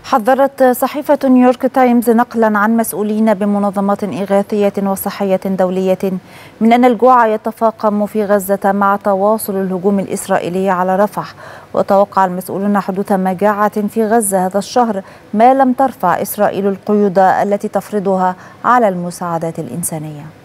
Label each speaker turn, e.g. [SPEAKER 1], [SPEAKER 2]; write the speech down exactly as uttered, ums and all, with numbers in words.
[SPEAKER 1] حذرت صحيفة نيويورك تايمز نقلا عن مسؤولين بمنظمات إغاثية وصحية دولية من أن الجوع يتفاقم في غزة مع تواصل الهجوم الإسرائيلي على رفح. وتوقع المسؤولون حدوث مجاعة في غزة هذا الشهر ما لم ترفع إسرائيل القيود التي تفرضها على المساعدات الإنسانية.